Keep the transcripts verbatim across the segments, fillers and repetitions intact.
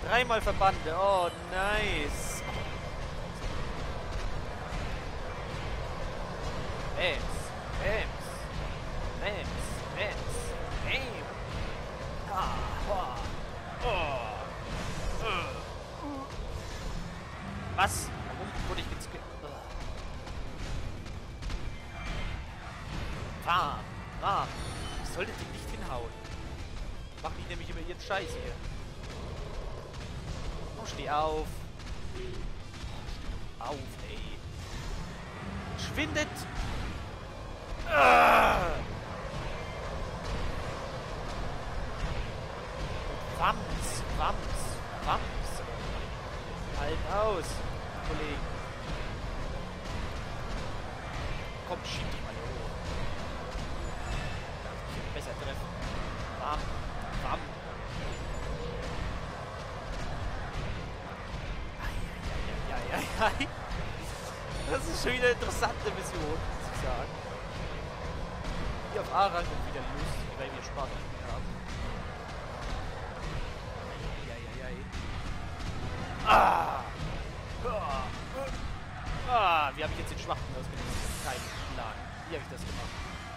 Dreimal Verbande. Oh, nice. Bams. Bams. Bams. Bams. Bam. Ah, ah. Oh. Uh. Was? Warum wurde ich jetzt ge... Uh. Warm. Warm. Ich sollte die nicht hinhauen. Mach die nämlich immer ihren Scheiß hier. Oh, steh auf. Steh auf, ey. Schwindet. Ah. Wams, Wams, Wams. Halt aus, Kollegen. Komm, schieb dich mal hoch. Ich will besser treffen. Wam, Wam. Eieieiei. Das ist schon wieder eine interessante Mission, muss ich sagen. Hier auf A-Rang und wieder lustig, weil wir Spaß haben. Ah! Ah! Wie habe ich jetzt den Schwachen ausgelöst? Kein Plan. Wie habe ich das gemacht?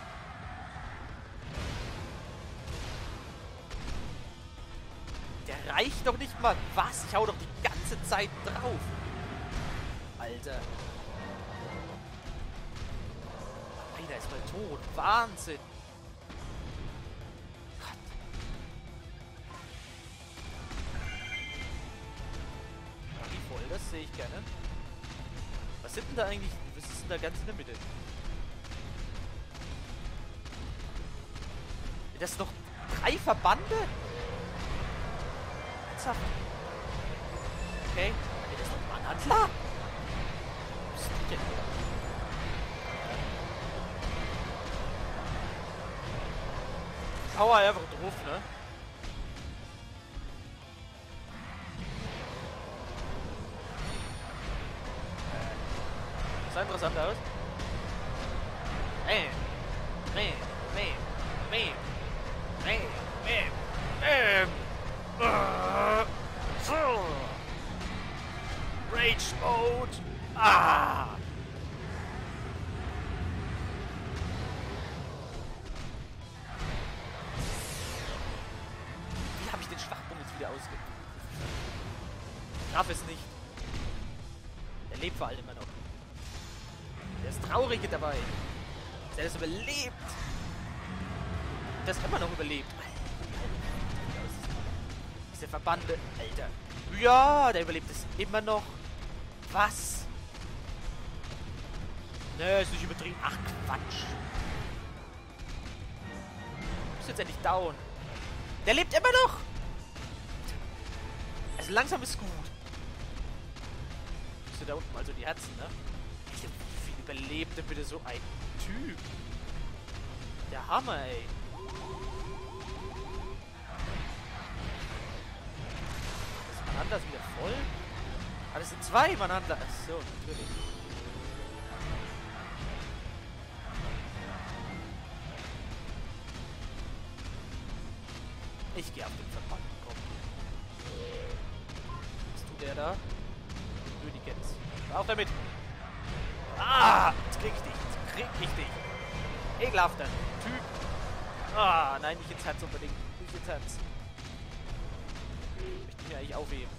Der reicht doch nicht mal. Was? Ich hau doch die ganze Zeit drauf. Alter. Einer ist mal tot. Wahnsinn. Voll, das sehe ich gerne. Was sind denn da eigentlich? Was ist denn da ganz in der Mitte? Das sind noch drei Verbande? Ernsthaft? Okay. Das ist doch Manhandler? Was ist das denn hier? Hau einfach drauf, ne? Sah interessant aus. Ey. Nee. Nee. Nee. Nee. Nee. Ähm. So. Rage Mode. Ah. Wie habe ich den Schwachpunkt jetzt wieder ausge... Ich traf es nicht. Er lebt vor allem immer noch. Der ist traurig dabei. Der ist überlebt. Der ist immer noch überlebt. Ist der Verbande. Alter. Ja, der überlebt es immer noch. Was? Ne, ist nicht übertrieben. Ach, Quatsch. Ist jetzt endlich down. Der lebt immer noch. Also langsam ist gut. Ist ja da unten also die Herzen, ne? Wie viel überlebt denn bitte so ein Typ? Der Hammer, ey. Ist Manhandler wieder voll? Ah, das sind zwei Manhandler. Achso, natürlich. Ich gehe auf den Verband. Komm. Was tut der da? Rüdigens. Auf damit! Ah! Jetzt krieg ich dich! Jetzt krieg ich dich! Ekelhafter Typ! Ah, nein, nicht ins Herz unbedingt. Nicht ins Herz. Ich möchte mir eigentlich aufheben.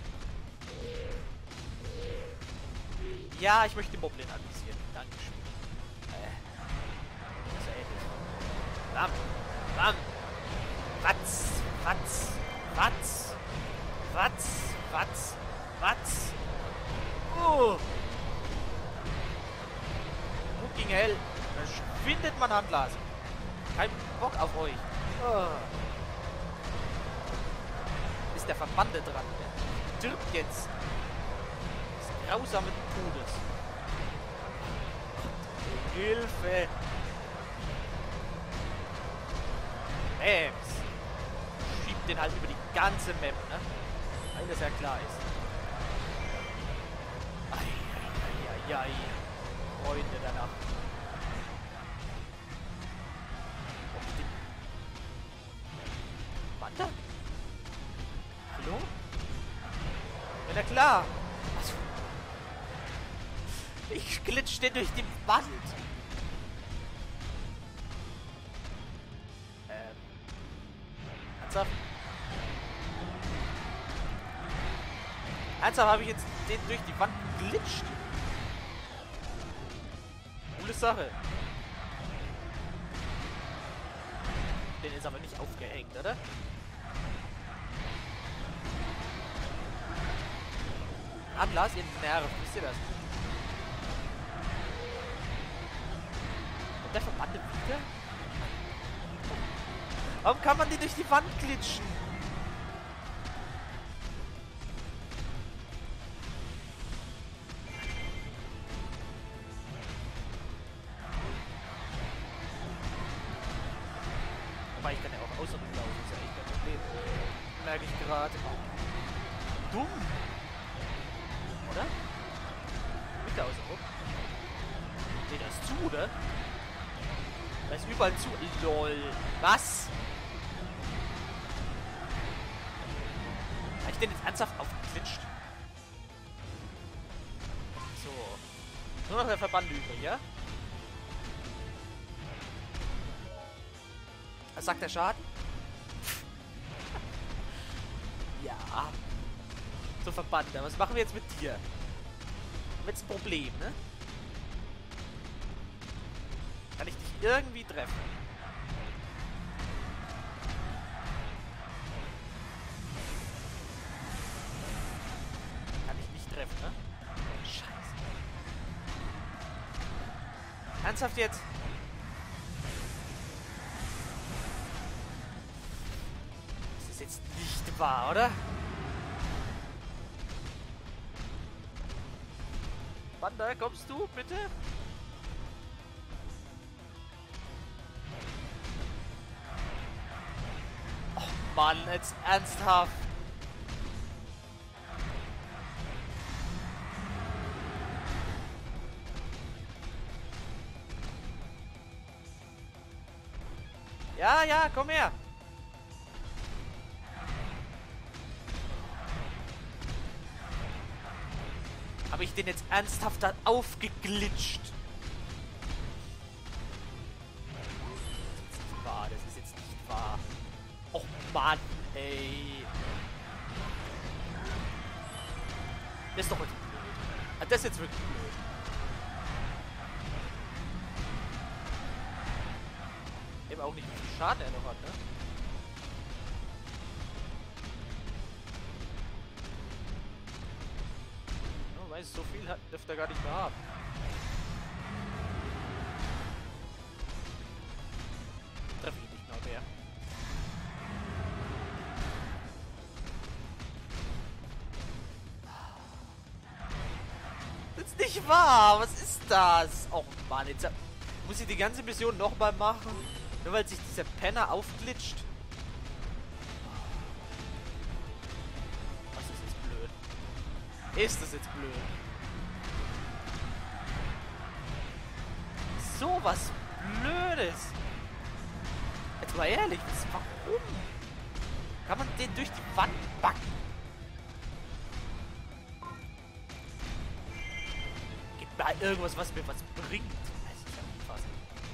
Ja, ich möchte den Moblin anvisieren. Dankeschön. Äh. Das ist ja ähnlich. Bam! Bam! Watz! Watz! Watz! Watz! Watz! Watz! Oh! Fucking hell! Da schwindet man Handlas! Kein Bock auf euch! Oh. Ist der Verbande dran? Der stirbt jetzt! Des grausamen Todes! Hilfe! Bams! Schiebt den halt über die ganze Map, ne? Weil das ja klar ist. Eieieiei. Freunde der Nacht. Wanda? Hallo? Na klar. Also, ich glitsch den durch den Wald. Ähm. Ernsthaft? Ernsthaft habe ich jetzt den durch die Wand geglitscht? Coole Sache. Den ist aber nicht aufgehängt, oder? Anlass, ihr Nerv, wisst ihr das? Und der Verbannte wieder? Warum kann man die durch die Wand glitschen? Wobei ich kann ja auch außer laufen, ist ja echt kein Problem. Merke ich gerade. Dumm! Oder? Mit der außen rum. Nee, das ist zu, oder? Da ist überall zu. LOL. Was? Habe ich den jetzt ernsthaft aufgeklitscht? So. Nur noch der Verband übrig, ja? Was sagt der Schaden? Ja. So, Verbannter, was machen wir jetzt mit dir? Haben wir jetzt ein Problem, ne? Kann ich dich irgendwie treffen? Kann ich nicht treffen, ne? Scheiße. Ernsthaft jetzt? Das ist jetzt nicht wahr, oder? Wanda, kommst du, bitte? Oh Mann, jetzt ernsthaft. Ja, ja, komm her. Habe ich den jetzt ernsthaft da aufgeglitscht? Das ist nicht wahr, das ist jetzt nicht wahr. Och Mann, ey. Das ist doch wirklich blöd. Das ist jetzt wirklich blöd. Eben auch nicht, wie viel Schaden er noch hat, ne? So viel hat, dürfte er gar nicht mehr haben. Treffe ich nicht noch mehr. Das ist nicht wahr! Was ist das? Oh Mann, jetzt muss ich die ganze Mission nochmal machen. Nur weil sich dieser Penner aufglitscht. Was ist jetzt blöd? Ist das jetzt blöd? So was Blödes. Jetzt mal ehrlich, was, warum? Kann man den durch die Wand backen? Gibt mal irgendwas, was mir was bringt. Das ist ja unfassbar.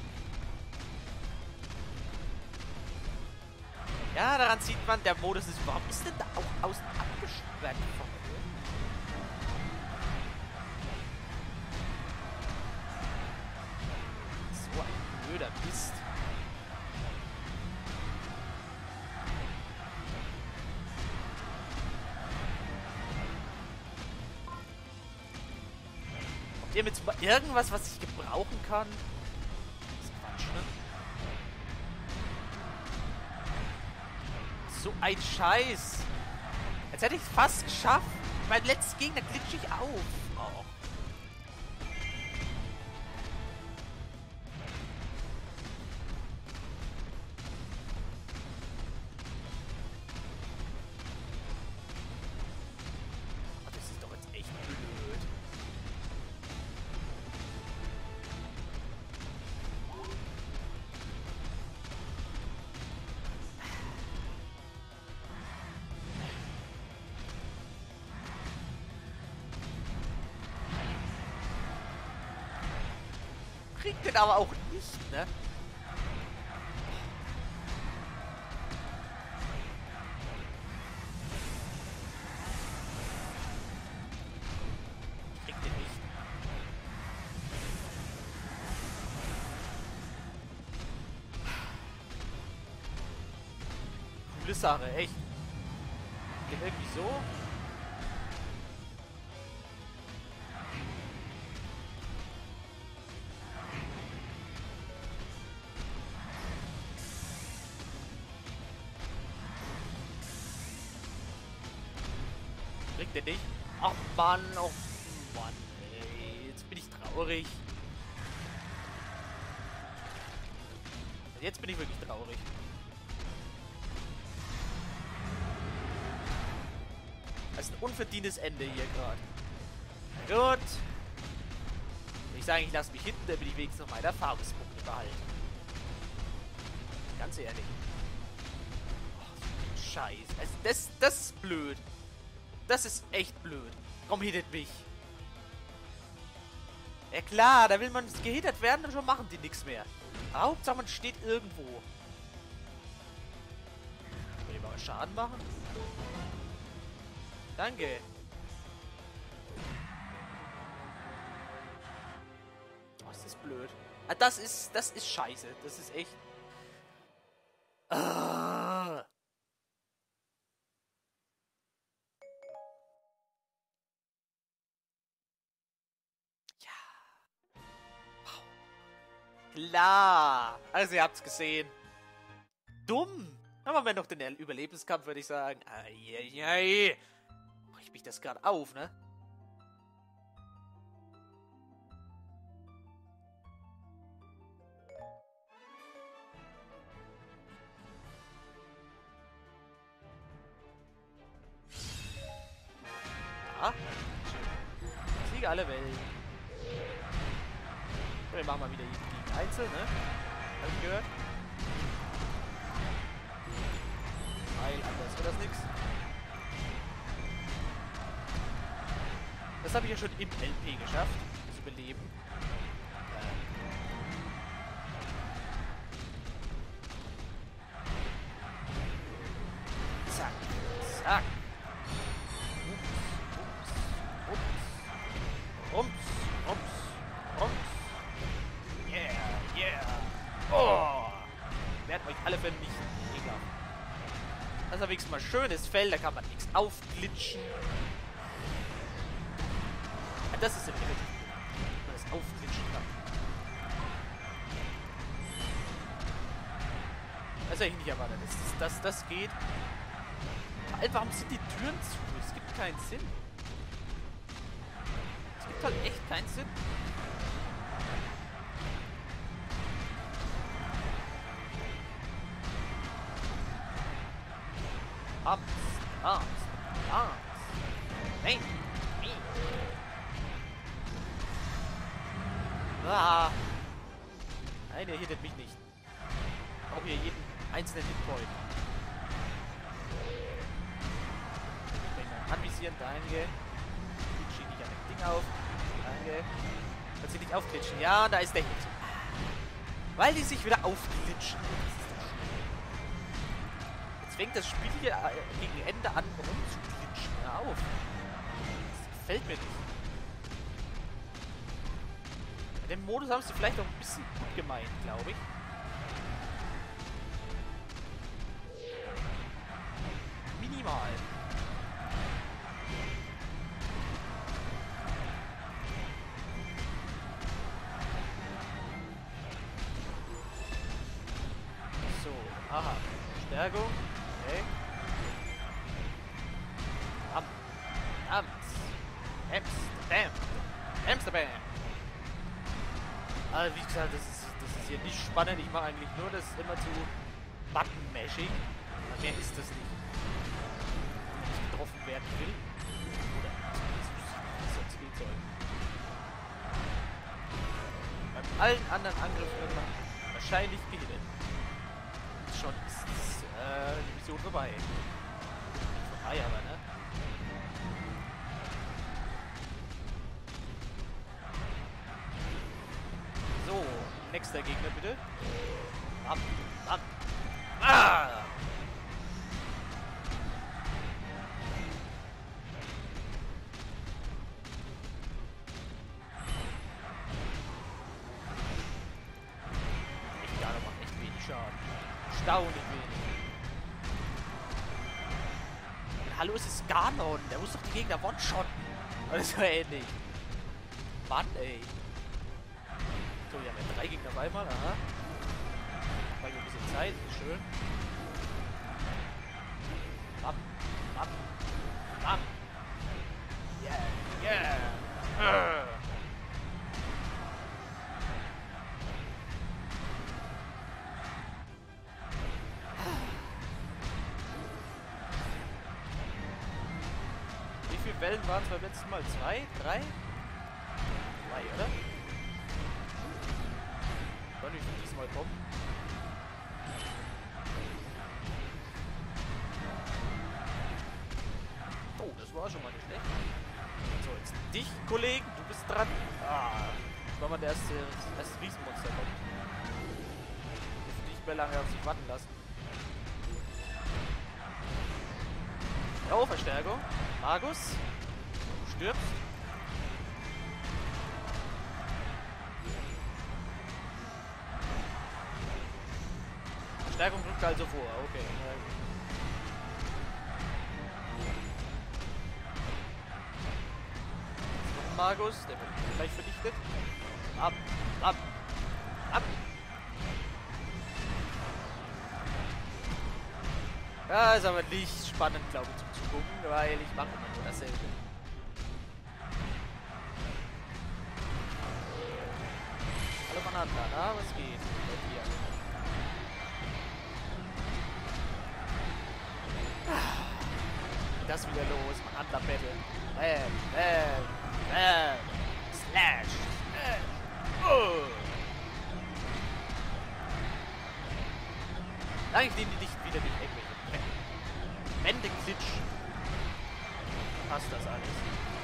Ja, daran sieht man, der Modus ist... Warum ist denn da auch außen abgesperrt? Blöder Mist. Habt ihr mit irgendwas, was ich gebrauchen kann? Das ist Quatsch, ne? So ein Scheiß. Jetzt hätte ich es fast geschafft. Mein letzter Gegner glitsche ich auf. Oh. krieg den aber auch nicht, ne? Ich krieg den nicht. Coole Sache, echt. Geht irgendwie so. Kriegt der nicht? Ach Mann, oh Mann, ey. Jetzt bin ich traurig. Jetzt bin ich wirklich traurig. Das ist ein unverdientes Ende hier gerade. Na gut. Wenn ich sage, ich lasse mich hinten, dann bin ich wenigstens noch meine Erfahrungspunkte behalten. Ganz ehrlich. Oh, Scheiße. Also das, das ist blöd. Das ist echt blöd. Komm, hittet mich. Ja klar, da will man gehittert werden und schon machen die nichts mehr. Aber Hauptsache man steht irgendwo. Will ich mal Schaden machen? Danke. Oh, ist das blöd. Ah, das ist, das ist scheiße. Das ist echt... Ah. Klar. Also ihr habt's gesehen. Dumm. Aber wir noch den Überlebenskampf, würde ich sagen. Eieiei. Bricht mich das gerade auf, ne? Ja. Schön. Ich fliege alle Wellen. Wir machen mal wieder die Einzel, ne? Hab ich gehört? Weil anders wird das nix. Das habe ich ja schon im L P geschafft. Das Überleben. Äh. Zack. Zack. Ups. Ups. Ups. Ups. Ups. Yeah, yeah. Oh! Werden euch alle vernichten. Egal. Das ist wenigstens mal schönes Feld, da kann man nichts aufglitschen. Ja, das ist ja wirklich, wenn man das aufglitschen kann. Das hätte ich nicht erwartet. Das, das, das geht. Alter, warum sind die Türen zu? Es gibt keinen Sinn. Es gibt halt echt keinen Sinn. Arms, Arms, Arms. Nein, me. Ah. Nein, er hittet mich nicht. Ich brauche hier jeden einzelnen Hitpoint. Ich will mal anvisieren, danke. Ich schiebe nicht an dem Ding auf. Danke. Kannst du nicht aufglitschen? Ja, da ist der Hit. Weil die sich wieder aufglitschen. Fängt das Spiel hier gegen Ende an rumzuglitschen. Hör auf. Das gefällt mir nicht. In dem Modus haben sie vielleicht auch ein bisschen gut gemeint, glaube ich. Minimal. So, aha. Stärkung. Okay. Am. Ams. Amsterdam. Amsterdam. Also wie gesagt, das ist, das ist hier nicht spannend. Ich mache eigentlich nur das immer zu Button-Mashing. Mehr ist das nicht. Wenn ich getroffen werden will. Oder zumindest wüsste ich nicht, wie es sonst gehen soll. Bei allen anderen Angriffen wird man wahrscheinlich gehittet. Schon ist äh, die Mission vorbei. Vorbei aber, ne? So. Nächster Gegner, bitte. Bam, bam. Ah! Echt gar macht echt wenig Schaden. Erstaunlich wenig. Und hallo, es ist Ganon. Der muss doch die Gegner one-shotten. Oder so ähnlich. Mann, ey. So, wir haben ja drei Gegner auf einmal. Aha. Mal ein bisschen Zeit. Schön. Bam. Bam. Bam. Yeah. Yeah. Uh. Wie viele Wellen waren es beim letzten Mal? Zwei? Drei? Drei, oder? Wann wie viel diesmal kommen? Oh, das war schon mal nicht schlecht. So, jetzt dich, Kollegen, du bist dran. Ah, das war mal der erste, das erste Riesenmonster kommt. Ich will nicht mehr lange auf sich warten lassen. Oh, Verstärkung. Magus. Du stirbst. Verstärkung drückt also vor. Okay. Magus, der wird gleich vernichtet. Ab, ab, ab. Ja, ist aber nicht spannend, glaube ich, zum Zugucken, weil ich mache immer nur dasselbe. Hallo Mananda, na, was geht? Bei dir? Das wieder los, Mananda Battle. Bam, bam, bam. Slash. Slash. Oh. Eigentlich nehmen die nicht wieder nicht irgendwelche Wendeglitsch. Passt das alles.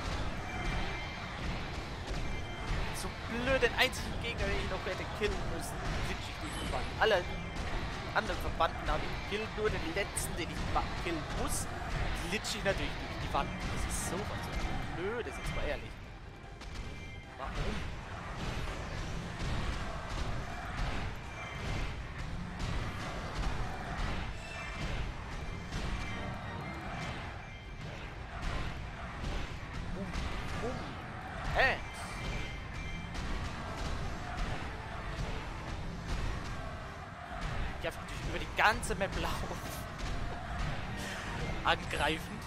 So blöd, den einzigen Gegner, den ich noch hätte killen müssen, glitsch ich durch die Wand. Alle anderen Verbanden habe ich gekillt, nur den letzten, den ich killen muss, glitsch ich natürlich durch die Wand. Das ist so was so blöd, das ist jetzt mal ehrlich. Warum? Hey! Ich habe natürlich über die ganze Map laufen. Angreifend.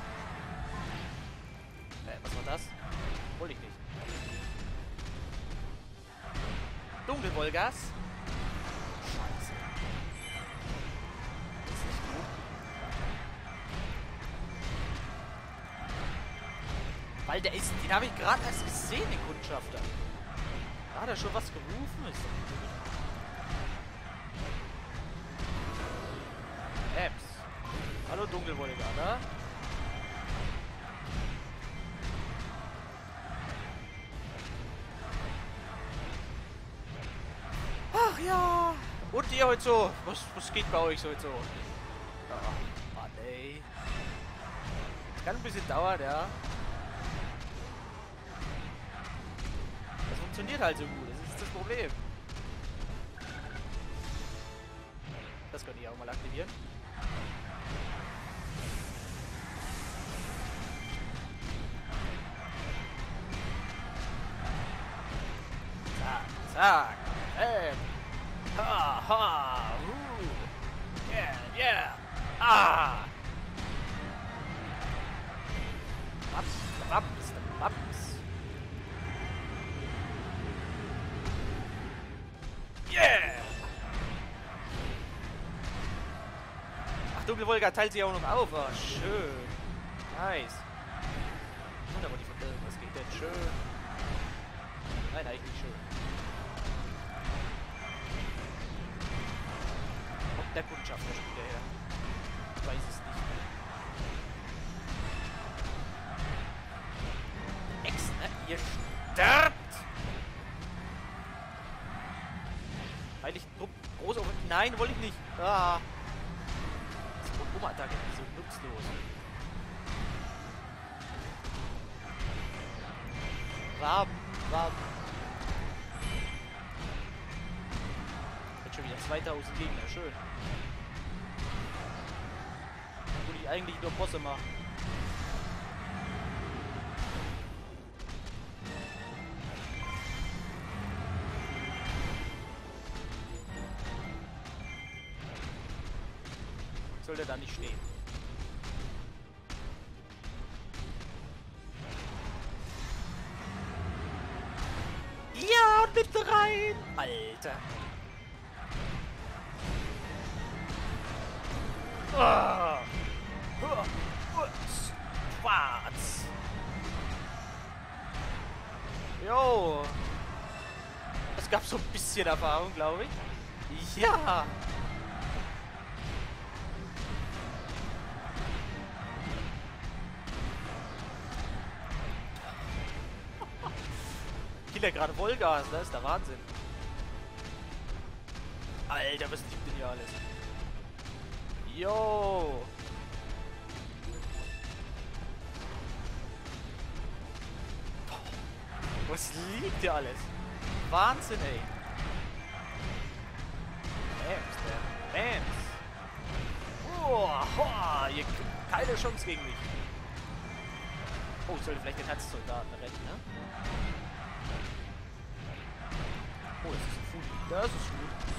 Äh, was war das? Wollte ich nicht. Dunkelwollgas. Scheiße. Das ist nicht gut. Weil der ist, den habe ich gerade erst gesehen, den Kundschafter. Da hat er schon was gerufen. Ist Apps. Hallo Dunkelwollgas, ne? Ach ja. Und ihr heute so? Was, was geht bei euch heute so? Ach, Mann, ey. Das kann ein bisschen dauern, ja. Das funktioniert halt so gut. Das ist das Problem. Das könnt ihr auch mal aktivieren. Zack, zack. Ähm. Ha, ha. Uh. Yeah, yeah. Ah. Waps, waps, waps. Yeah. Ach, Dunkelwolga teilt sich auch noch auf. Oh, schön. Nice. Wunderbar, die Verkleidung. Was geht denn? Schön. Nein, eigentlich nicht schön. Kommt der Kundschafter schon wieder her? Ich weiß es nicht. Ex, ne? Ihr sterbt! Nein, wollte ich nicht. Ah. Das Oma-Attacke ist so nutzlos. Raben, Raben. Jetzt schon wieder zweitausend Gegner, schön. Obwohl ich eigentlich nur Bosse mache. Sollte da nicht stehen. Ja, und bitte rein! Alter. Ah. Schwarz. Jo. Es gab so ein bisschen Erfahrung, glaube ich. Ja. Killer gerade Vollgas, das ist der Wahnsinn. Alter, was liegt denn hier alles? Jo. Was liegt hier alles? Wahnsinn, ey. Bams, der Bams. Oh, oh, ihr kriegt keine Chance gegen mich. Oh, ich sollte vielleicht den Herzsoldaten retten, ne? Oh, das ist ein Food. Das ist gut.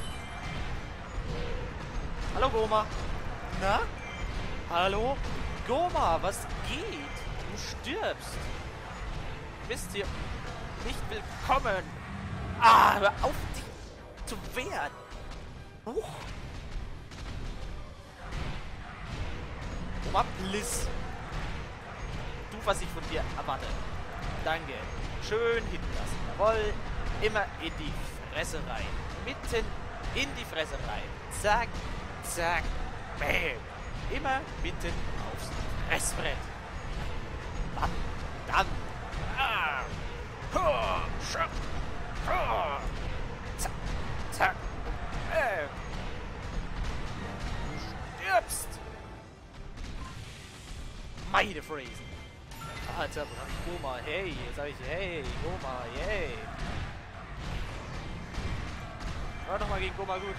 Hallo, Goma. Na? Hallo? Goma, was geht? Du stirbst. Wisst ihr, nicht willkommen. Ah, hör auf, dich zu wehren. Huch. Goma, Bliss. Du, was ich von dir erwarte. Danke. Schön hinten lassen. Jawohl. Immer in die Fresse rein. Mitten in die Fresse rein. Zack, zack, bam. Immer mitten aufs Fressbrett. Bam, dann. Ah. Ho, schack. Ho. Zack, zack, bam. Du stirbst. Meine Phrasen. Alter, Goma, hey. Sag ich, hey, Goma, hey. War doch mal gegen Goma gut.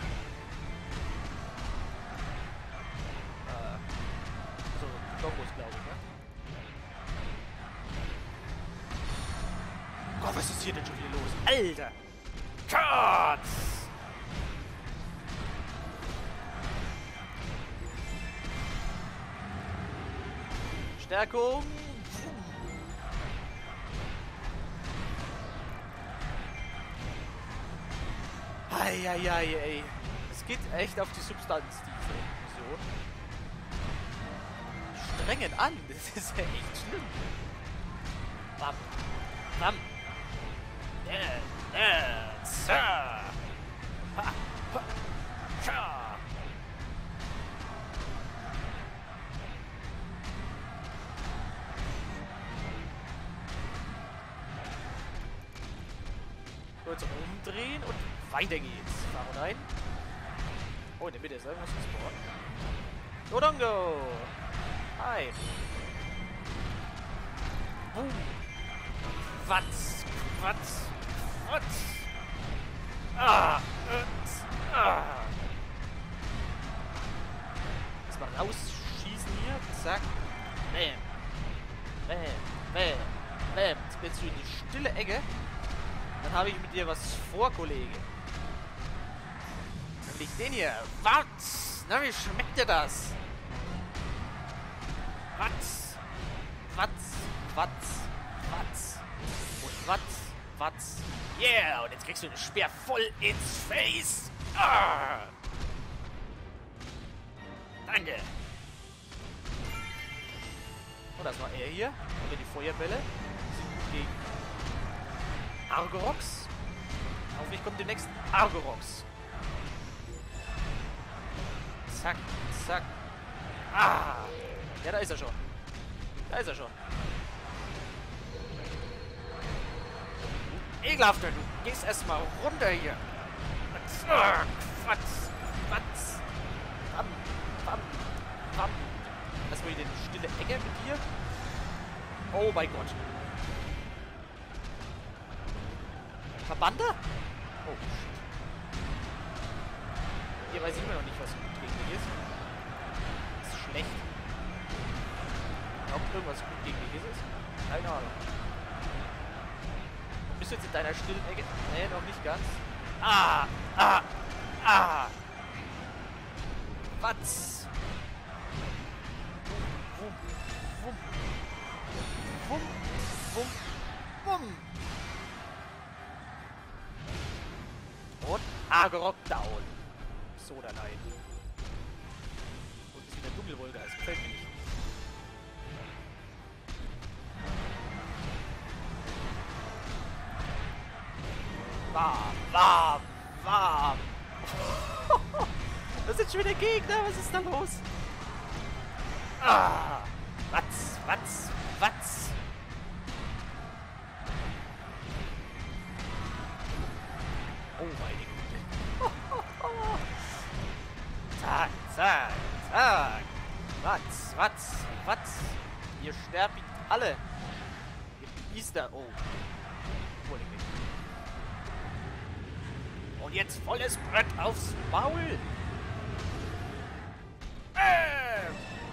Äh, so, Kombos, glaube ich, ne? Gott, was ist hier denn schon wieder los? Alter! Cut! Stärkung! Eieiei, ey. Es geht echt auf die Substanz, diese Episode. Strengen an, das ist ja echt schlimm. Bam. Bam. Äh, äh, so. Ha, ha, ha. Kurz umdrehen und weiter geht's. Fahren rein. Oh, in der Mitte ist irgendwas gespawnt. Dodongo! Hi! Boom! Quatsch! Quatsch! Quatsch! Ah! Äh, ah! Erstmal rausschießen hier. Zack! Bam! Bam! Bam! Bam! Jetzt bist du in die stille Ecke. Dann habe ich mit dir was vor, Kollege. Nämlich den hier. Was? Na, wie schmeckt dir das? Was? Was? Was? Was? Und was? Was? Yeah! Und jetzt kriegst du den Speer voll ins Face. Ah! Danke. Oh, das war er hier. Und die Feuerbälle sind gegen Argorox. Hoffentlich kommt demnächst Argorox. Zack, zack. Ah! Ja, da ist er schon. Da ist er schon. Du Ekelhafter, du gehst erstmal runter hier. Ah, Quatsch. Watz. Bam, bam, bam. Lass mal hier die stille Ecke mit dir. Oh mein Gott. Verbander? Oh, shit. Hier weiß ich immer noch nicht, was gut gegen dich ist. Das ist schlecht. Ob irgendwas gut gegen dich ist? Keine Ahnung. Bist du jetzt in deiner stillen Ecke? Nee, noch nicht ganz. Ah! Ah! Ah! Was? Wum, wum, wum, wum, wum. Und Agorok down. So oder nein. Und ist wieder Dunkelwolke, das gefällt mir nicht. Warm, warm, warm. Das sind schon wieder Gegner, was ist da los? Ah, was, was, was? Oh meine Güte. Zack, zack, zack. Was, was, was? Ihr sterbt alle. Ihr Easter, oh. Und jetzt volles Brett aufs Maul. Äh.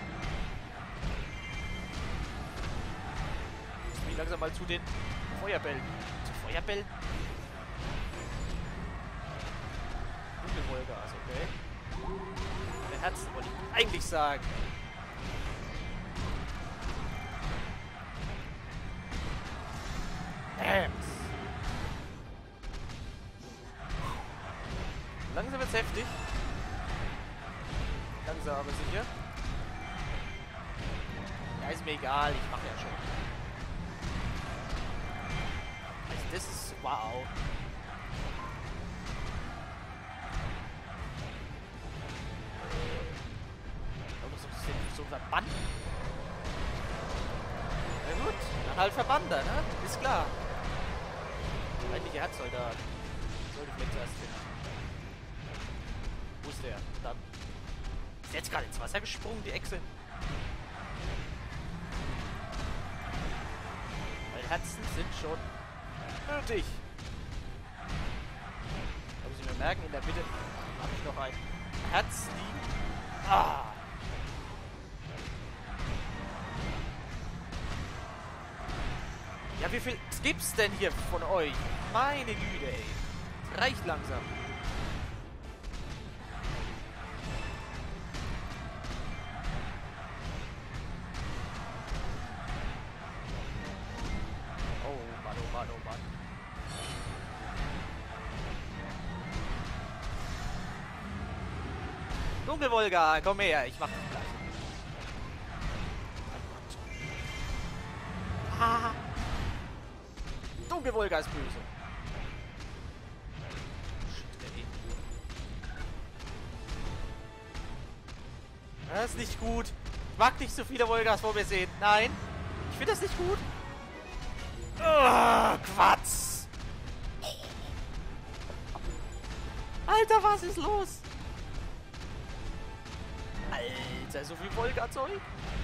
Jetzt bin ich langsam mal zu den Feuerbällen. Zu Feuerbällen? Dunkelwolgas, okay. Meine Herzen wollte ich eigentlich sagen. Dams. Langsam wird's heftig. Langsam aber sicher. Ja, ist mir egal, ich mache ja schon. Also das ist wow. Da muss ich so verbannen. Na gut, dann halt Verbander, ne? Ist klar. Feindliche Herzsoldat. Sollte vielleicht zuerst finden. Wo ist der? Da. Ist jetzt gerade ins Wasser gesprungen, die Echse? Weil Herzen sind schon nötig. Da muss ich mir merken, in der Mitte habe ich noch ein Herz liegen. Ah! Ja, wie viel gibt's denn hier von euch? Meine Güte, ey. Das reicht langsam. Oh Mann, oh Mann, oh Mann. Dunkelwolga, komm her, ich mach das gleich. Ah. Dunkelwolga ist böse. Shit, ey. Das ist nicht gut. Ich mag nicht so viele Wolgas vor mir sehen. Nein. Ich finde das nicht gut. Oh, Quatsch. Alter, was ist los? Alter, so viel Wolga-Zeug.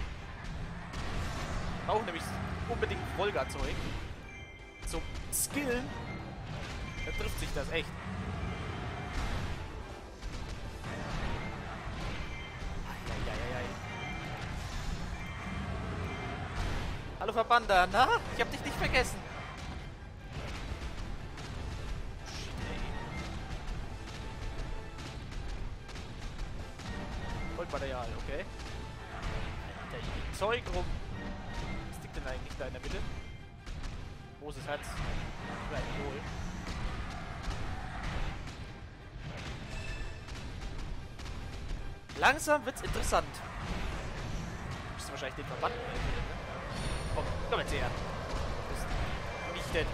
Ich brauche nämlich unbedingt Wolga-Zeug. Zum Skillen. Da trifft sich das echt. Eieieiei. Hallo Verbander, na? Ich hab dich nicht vergessen. Shit, ey. Goldmaterial, okay. Alter, hier liegt Zeug rum. Was liegt denn eigentlich da in der Mitte? Großes Herz. Ein Idol. Langsam wird's interessant. Müsste wahrscheinlich den Verband helfen, ne? Komm, komm jetzt her. Du bist nicht denn.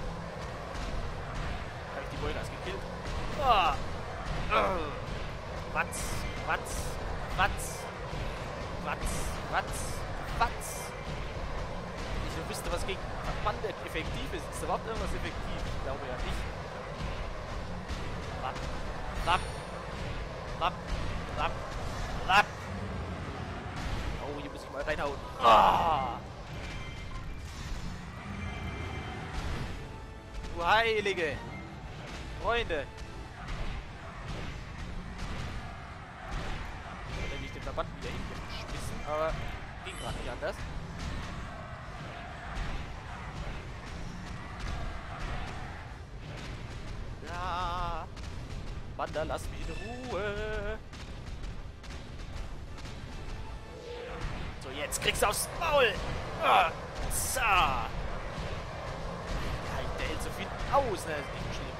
Habe ich die Wolgas gekillt? Ah. Oh. Watz, Watz, Watz, Watz, Watz, Watz. Ich wüsste, was gegen Verband effektiv ist. Ist da überhaupt irgendwas effektiv? Ich glaube ja nicht. Wapp, wapp, Rapp, rapp, rapp. Oh, hier muss ich mal reinhauen. Ah. Du Heilige. Freunde. Ich hätte nicht den Verband wieder hingeschmissen, aber ging gerade nicht anders. Ja. Wanda, lass mich in Ruhe. So, jetzt kriegst du aufs Maul. Ah, so. Ja, der hält so viel aus, ne? Ist nicht schlimm.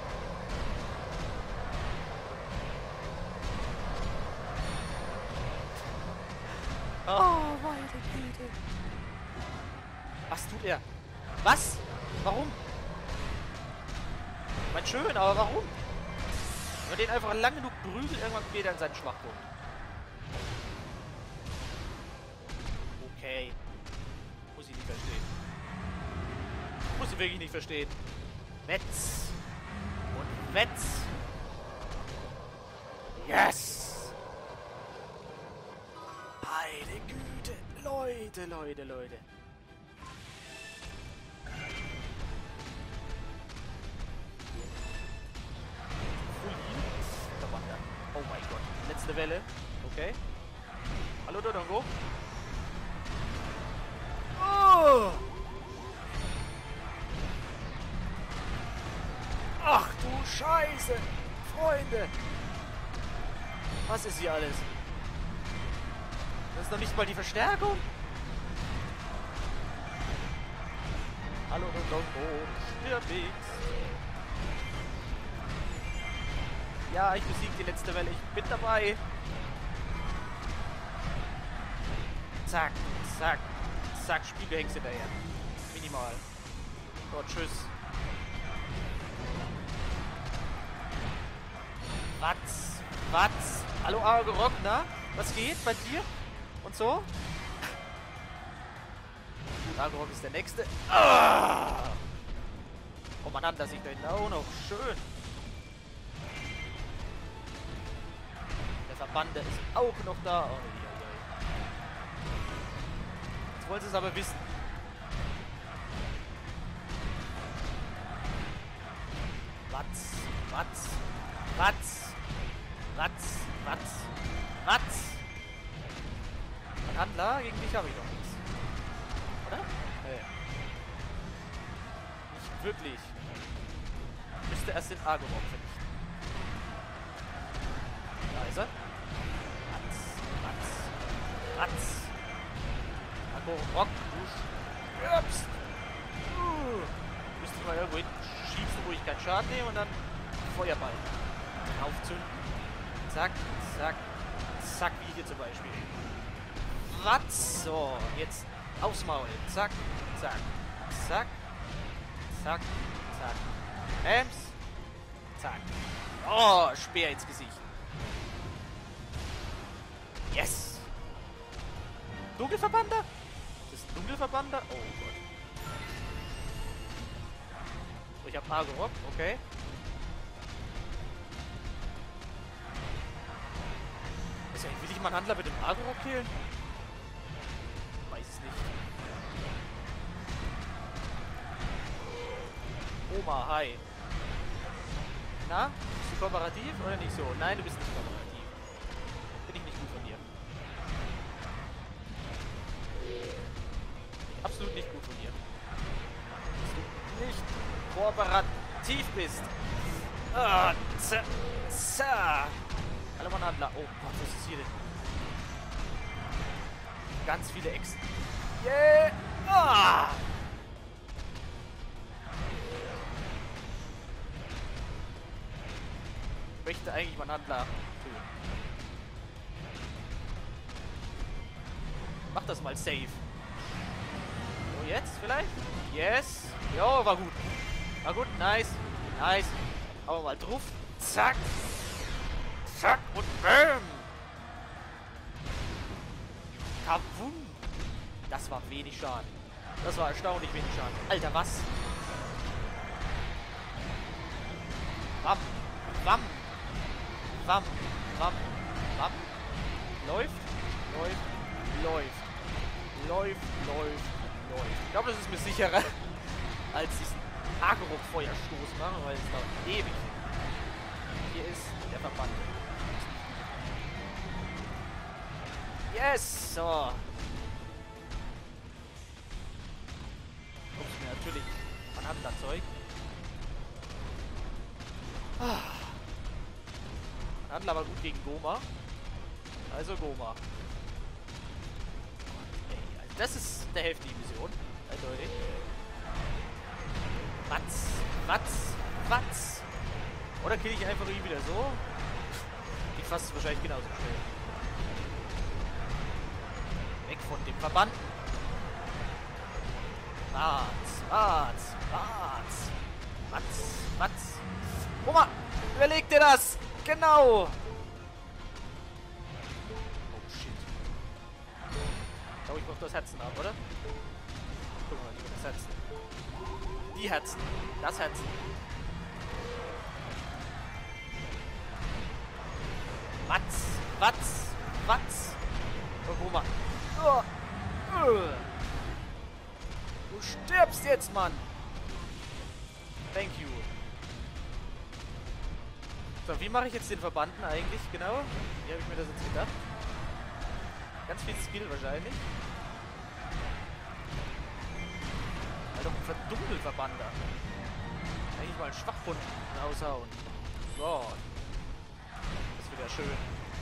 Oh, meine Güte. Was tut er? Was? Warum? Mein schön, aber warum? Wenn man den einfach lang genug prügelt, irgendwann geht er in seinen Schwachpunkt. Okay. Muss ich nicht verstehen. Muss ich wirklich nicht verstehen. Metz. Und Metz. Yes! Meine Güte. Leute, Leute, Leute. Oh mein Gott. Letzte Welle. Okay. Hallo, Dodongo. Oh! Ach du Scheiße. Freunde. Was ist hier alles? Das ist noch nicht mal die Verstärkung. Hallo, Dodongo. Stirb nichts. Ja, ich besiege die letzte Welle. Ich bin dabei. Zack, zack, zack. Spielgehängs hinterher. Minimal. So, tschüss. Was? Was? Hallo, Aragorok, na? Was geht bei dir? Und so? Gut, Aragorok ist der Nächste. Ah! Oh, man hat das sich da hinten auch noch. Schön. Verbande ist auch noch da. Oh, je, je. Jetzt wollen sie es aber wissen. Watz, Watz, Watz, Watz, Watz, Watz. Ein Handler, gegen dich habe ich noch nichts. Oder? Nee. Nicht wirklich. Ich müsste erst den Aragorn vernichten. Da ist er. Ratz! Aragorok, du stirbst! Uh, müsste ich mal irgendwo hinten schießen, wo ich keinen Schaden nehme und dann Feuerball aufzünden. Zack, zack, zack, wie hier zum Beispiel. Ratz! So, jetzt aufs Maul. Zack, zack, zack, zack, zack. Ems! Zack. Oh, Speer ins Gesicht. Yes! Dunkelverbander? Das ist ein Dunkelverbander? Oh Gott. Oh, ich hab Aragorok, okay. Also, will ich mal einen Handler mit dem Aragorok killen? Weiß es nicht. Oma, hi. Na? Bist du kooperativ oder nicht so? Nein, du bist nicht kooperativ. Bin ich nicht gut von dir. Absolut nicht gut von dir. Dass du nicht kooperativ bist. Ah, za, za. Hallo, Mann, Handler. Oh Gott, was ist hier denn? Ganz viele Echsen. Yeah! Ah! Ich möchte eigentlich meinen Handler tun. Mach das mal safe. So, jetzt vielleicht? Yes. Jo, war gut. War gut, nice. Nice. Aber mal drauf. Zack. Zack und bam. Kabum. Das war wenig Schaden. Das war erstaunlich wenig Schaden. Alter, was? Wam. Wam. Wam. Wam. Bam. Läuft, läuft, läuft. Läuft, läuft, läuft. Ich glaube, das ist mir sicherer, als diesen Agro-Feuerstoß machen, weil es dauert ewig. Hier ist der Verband. Yes! So. Guckst mir natürlich von Hand das Zeug. Ah. Handel aber gut gegen Goma. Also Goma. Ey, also das ist der Hälfte die Mission. Eindeutig. Watz, Watz, Watz. Oder kill ich einfach ihn wieder so? Geht fast wahrscheinlich genauso schnell. Weg von dem Verband. Watz, Watz, Watz. Watz, Watz. Goma, überleg dir das! Genau! Oh shit. Ich glaube, ich brauche das Herzen ab, oder? Guck mal, lieber das Herzen. Die Herzen. Das Herzen. Watz, Watz, Watz. Oh, Goma. Oh. Du stirbst jetzt, Mann! Thank you. So, wie mache ich jetzt den Verbanden eigentlich genau? Wie habe ich mir das jetzt gedacht? Ganz viel Skill wahrscheinlich. Weil doch ein Verdunkelverbander. Eigentlich mal einen Schwachpunkt raushauen. So. Das wird ja schön.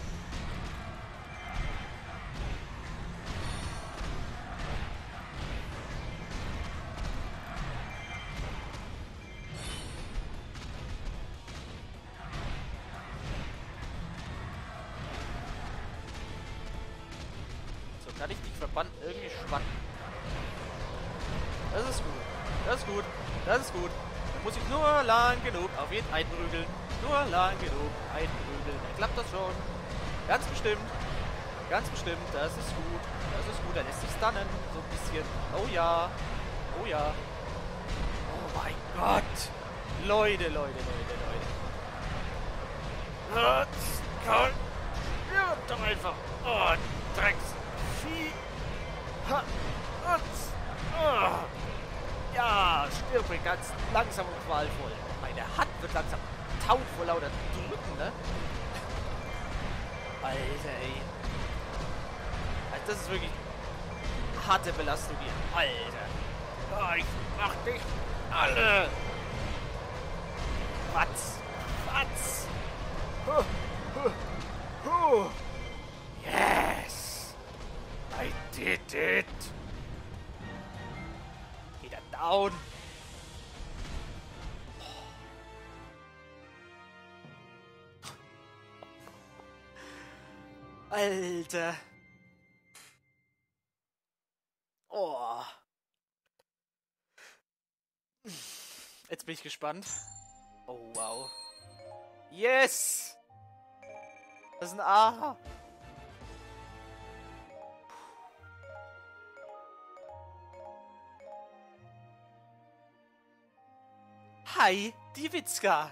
Kann ich dich Verband irgendwie schwatten? Das ist gut. Das ist gut. Das ist gut. Da muss ich nur lang genug auf jeden einprügeln. Nur lang genug einprügeln. Dann klappt das schon. Ganz bestimmt. Ganz bestimmt. Das ist gut. Das ist gut. Da lässt sich stunnen. So ein bisschen. Oh ja. Oh ja. Oh mein Gott. Leute, Leute, Leute, Leute. Ja, doch einfach. Oh, Drecks. Ha, und, oh. Ja, stirbe ganz langsam und qualvoll. Meine Hand wird langsam taub vor lauter Drücken, ne? Alter, ey. Also das ist wirklich harte Belastung hier. Alter. Oh, ich mach dich alle. Watz. Watz. Huh, huh, huh. Yes. I did it! Geht er down? Alter! Oh! Jetzt bin ich gespannt. Oh, wow. Yes! Das ist ein A! Hi, die Witzka.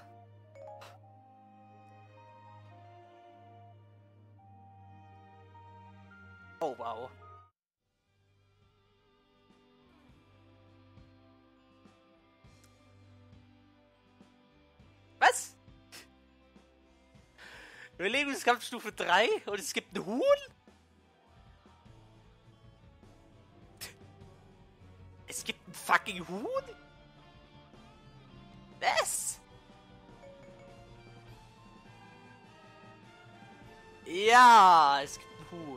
Oh, wow. Was? Überlegungskampfstufe drei und es gibt ein Huhn? Es gibt ein fucking Huhn? Was? Ja, es gibt ein Huhn.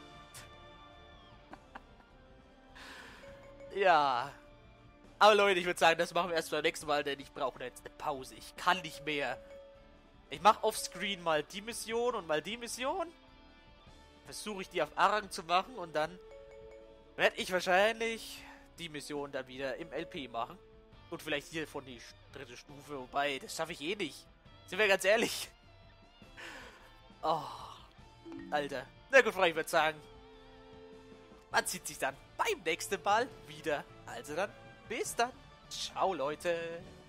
Ja. Aber Leute, ich würde sagen, das machen wir erst beim nächsten Mal, denn ich brauche jetzt eine Pause. Ich kann nicht mehr. Ich mache offscreen mal die Mission und mal die Mission. Versuche ich die auf Arang zu machen und dann werde ich wahrscheinlich die Mission dann wieder im L P machen. Und vielleicht hier von die dritte Stufe, wobei, das schaffe ich eh nicht. Sind wir ganz ehrlich. Oh, Alter. Na gut, Freunde, ich würde sagen, man sieht sich dann beim nächsten Mal wieder. Also dann, bis dann. Ciao, Leute.